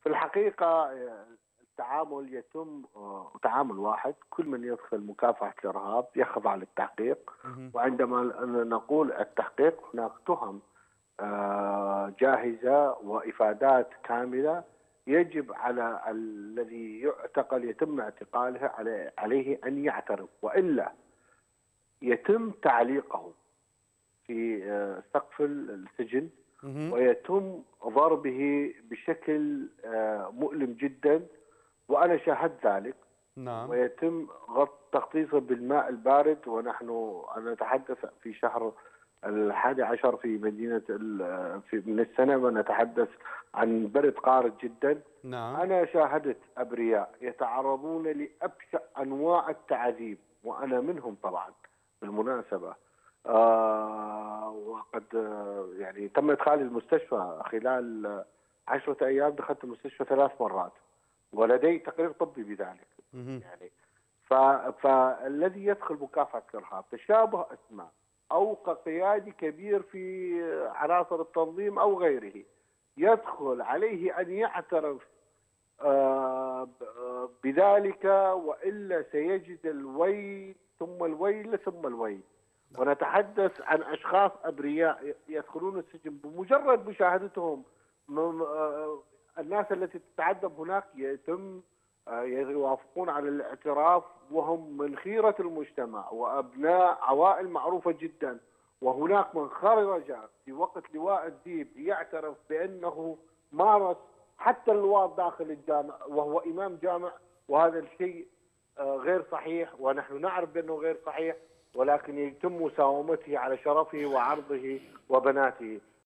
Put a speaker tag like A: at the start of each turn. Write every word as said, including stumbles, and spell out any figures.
A: في الحقيقة التعامل يتم آه، تعامل واحد، كل من يدخل مكافحة الإرهاب يخضع للتحقيق.
B: اهم.
A: وعندما نقول التحقيق هناك تهم آه، جاهزة وإفادات كاملة، يجب على الذي يعتقل يتم اعتقاله عليه عليه أن يعترف، وإلا يتم تعليقه في آه، سقف السجن،
B: اهم.
A: ويتم ضربه بشكل آه، مؤلم جدا، وأنا شاهدت ذلك.
B: نعم.
A: ويتم غط تغطيسه بالماء البارد، ونحن أنا أتحدث في شهر الحادي عشر في مدينة ال- في من السنة، ونتحدث عن برد قارس جدا.
B: نعم.
A: أنا شاهدت أبرياء يتعرضون لأبشع أنواع التعذيب، وأنا منهم طبعا بالمناسبة. آه وقد آه يعني تم إدخالي المستشفى خلال آه، عشرة أيام، دخلت المستشفى ثلاث مرات، ولدي تقرير طبي بذلك.
B: اهم.
A: يعني ف... فالذي يدخل مكافحة الإرهاب تشابه أسماء أو قيادي كبير في عناصر التنظيم أو غيره، يدخل عليه أن يعترف آه، ب- آه، بذلك، وإلا سيجد الويل ثم الويل ثم الويل. ونتحدث عن أشخاص أبرياء يدخلون السجن بمجرد مشاهدتهم م- آه، الناس التي تتعذب هناك، يتم آه، يوافقون على الاعتراف، وهم من خيرة المجتمع وأبناء عوائل معروفة جدا. وهناك من خرج في وقت لواء الديب يعترف بأنه مارس حتى اللواء داخل الجامع وهو إمام جامع، وهذا الشيء آه، غير صحيح، ونحن نعرف بأنه غير صحيح، ولكن يتم مساومته على شرفه وعرضه وبناته.